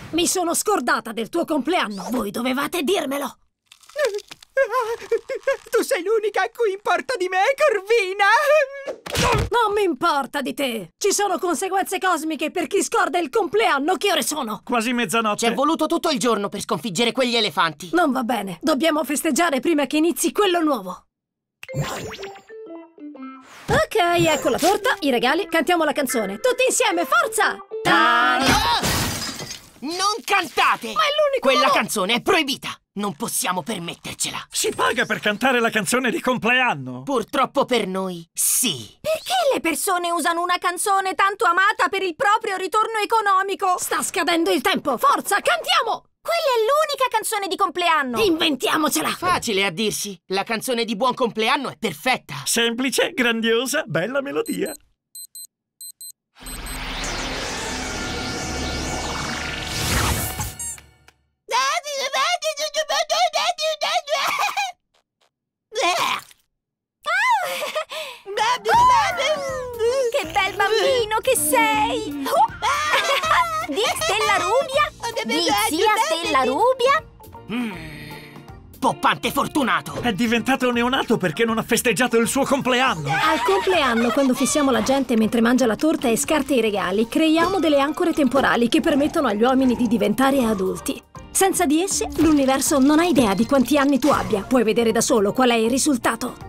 Mi sono scordata del tuo compleanno. Voi dovevate dirmelo. Tu sei l'unica a cui importa di me, Corvina! Non mi importa di te. Ci sono conseguenze cosmiche per chi scorda il compleanno. Che ore sono? Quasi mezzanotte. Ci è voluto tutto il giorno per sconfiggere quegli elefanti. Non va bene. Dobbiamo festeggiare prima che inizi quello nuovo. Ok, ecco la torta, i regali, cantiamo la canzone. Tutti insieme, forza! Non cantate! Ma è l'unico Quella modo! canzone è proibita! Non possiamo permettercela! Si paga per cantare la canzone di compleanno? Purtroppo per noi, sì. Perché le persone usano una canzone tanto amata per il proprio ritorno economico? Sta scadendo il tempo, forza, cantiamo! Quella è l'unica canzone di compleanno! Inventiamocela! Facile a dirsi. La canzone di buon compleanno è perfetta. Semplice, grandiosa, bella melodia. Che bel bambino che sei! Di Stella Rubia? Di zia Stella Rubia? Poppante fortunato. È diventato neonato perché non ha festeggiato il suo compleanno. Al compleanno, quando fissiamo la gente mentre mangia la torta e scarta i regali, creiamo delle ancore temporali che permettono agli uomini di diventare adulti. Senza di esse, l'universo non ha idea di quanti anni tu abbia. Puoi vedere da solo qual è il risultato.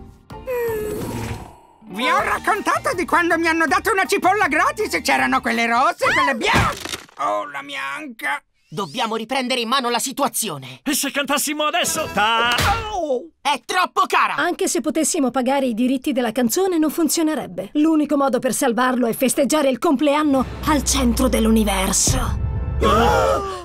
Vi ho raccontato di quando mi hanno dato una cipolla gratis. C'erano quelle rosse e quelle bianche. Oh, la bianca. Dobbiamo riprendere in mano la situazione. E se cantassimo adesso? È troppo cara! Anche se potessimo pagare i diritti della canzone, non funzionerebbe. L'unico modo per salvarlo è festeggiare il compleanno al centro dell'universo.